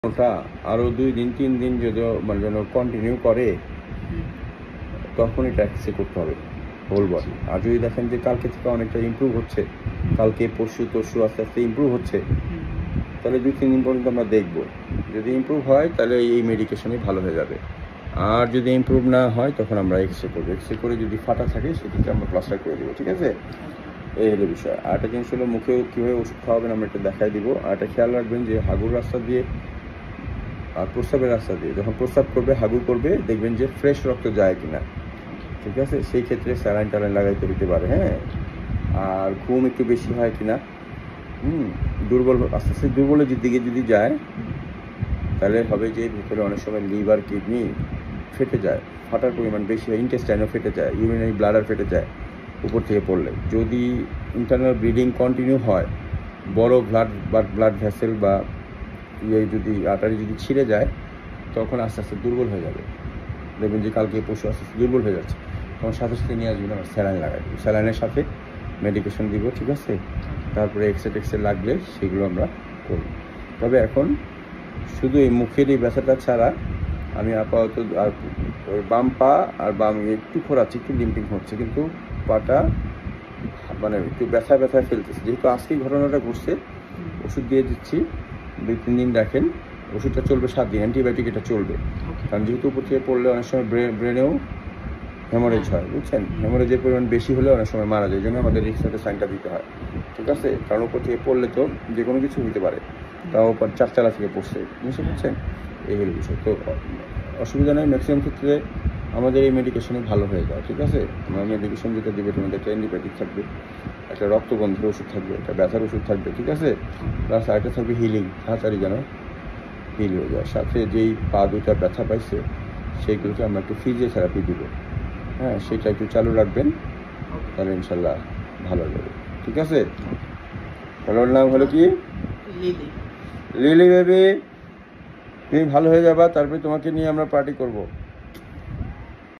ওটা আরও 2 দিন 3 দিন যদি মানে যেন কন্টিনিউ করে তখন এটা অ্যাক্সেস করতে হবে হোল বডি। আর যদি দেখেন যে কালকে থেকে অনেকটা ইমপ্রুভ হচ্ছে, কালকে পরশু তরশু আস্তে আস্তে ইমপ্রুভ হচ্ছে, তাহলে 2-3 দিন পর্যন্ত আমরা দেখব। যদি ইমপ্রুভ হয় তাহলে এই মেডিকেশনই ভালো হয়ে যাবে। আর যদি ইমপ্রুভ না হয় তখন আমরা এক্সরে করবো। এক্সরে করে যদি ফাটা থাকে সেটিকে আমরা প্লাস্টার করে দেবো। ঠিক আছে, এই হলো বিষয়। আর একটা জিনিস হলো মুখেও কীভাবে ওষুধ খাওয়াবেন আমরা এটা দেখাই দিব। আর একটা খেয়াল রাখবেন যে হাগুর রাস্তা দিয়ে আর প্রস্রাবের রাস্তা দিয়ে যখন প্রস্রাব করবে হাগু করবে দেখবেন যে ফ্রেশ রক্ত যায় কিনা। ঠিক আছে, সেই ক্ষেত্রে স্যালাইন ট্যালাইন লাগাইতে দিতে পারে। হ্যাঁ, আর ঘুম একটু বেশি হয় কিনা, দুর্বল আস্তে আস্তে দুর্বলের দিকে যদি যায় তাহলে হবে যে ভিতরে অনেক সময় লিভার কিডনি ফেটে যায়, ফাটার পরিমাণ বেশি হয়, ইন্টেস্টাইনও ফেটে যায়, ইউরিনারি ব্লাডার ফেটে যায় উপর থেকে পড়লে। যদি ইন্টারনাল ব্লিডিং কন্টিনিউ হয়, বড় ব্লাড ভেসেল বা যদি আর্টারি যদি ছিঁড়ে যায় তখন আস্তে আস্তে দুর্বল হয়ে যাবে। দেখবেন যে কালকে পশু আস্তে আস্তে দুর্বল হয়ে যাচ্ছে, তখন সাথে সাথে নিয়ে আসবেন আমরা স্যালাইন লাগাই দিব, স্যালাইনের সাথে মেডিকেশন দিব। ঠিক আছে, তারপরে এক্সরে লাগলে সেগুলো আমরা করব। তবে এখন শুধু এই মুখের এই ব্যথাটা ছাড়া আমি আপাতত আর বাম পা আর বাম একটু খোরাচ্ছি, একটু লিম্পিং হচ্ছে, কিন্তু পাটা মানে একটু ব্যথা ফেলতেছে। যেহেতু আজকে ঘটনাটা ঘটছে, ওষুধ দিয়ে দিচ্ছি, 2-3 দিন রাখেন, ওষুধটা চলবে 7 দিন, অ্যান্টিবায়োটিক এটা চলবে। কারণ যেহেতু উপর থেকে পড়লে অনেক সময় ব্রেনেও হেমোরেজ হয়, বুঝছেন, হেমোরেজের পরিমাণ বেশি হলে অনেক সময় মারা যায়, এই জন্য আমাদের রিক্সাতে সাইনটা দিতে হয়। ঠিক আছে, কারণ উপর থেকে পড়লে তো যে কোনো কিছু হতে পারে, তাও 4 থেকে পড়ছে, বুঝতে পারছেন, এই হলো বিষয়। তো অসুবিধা নেই, ম্যাক্সিমাম ক্ষেত্রে আমাদের এই মেডিকেশনে ভালো হয়ে যায়। ঠিক আছে, আমার মেডিকেশন যেটা দেবে তোমাদের একটা অ্যান্টিবায়োটিক থাকবে, একটা রক্তবন্ধের ওষুধ থাকবে, একটা ব্যথার ওষুধ থাকবে। ঠিক আছে, প্লাস আরেকটা থাকবে হিলিং, তাড়াতাড়ি যেন হিল হয়ে যায়। সাথে যেই পা দুটা ব্যথা পাইছে সেইগুলোকে আমরা একটু ফিজিওথেরাপি দিব। হ্যাঁ, সেটা একটু চালু রাখবেন, তাহলে ইনশাল্লাহ ভালো যাবে। ঠিক আছে, ভালোর নাম হলো কি লিলি বেবি, তুমি ভালো হয়ে যাবা, তারপরে তোমাকে নিয়ে আমরা পার্টি করব।